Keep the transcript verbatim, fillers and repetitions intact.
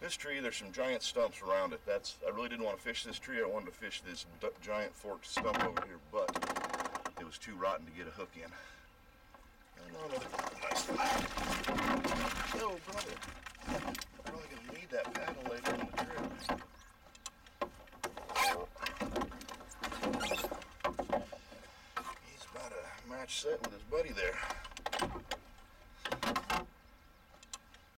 This tree, there's some giant stumps around it. That's I really didn't want to fish this tree. I wanted to fish this giant forked stump over here, but it was too rotten to get a hook in. And another nice flat. Oh, brother. I'm probably going to need that paddle later on the trip. He's about a match set with his buddy there.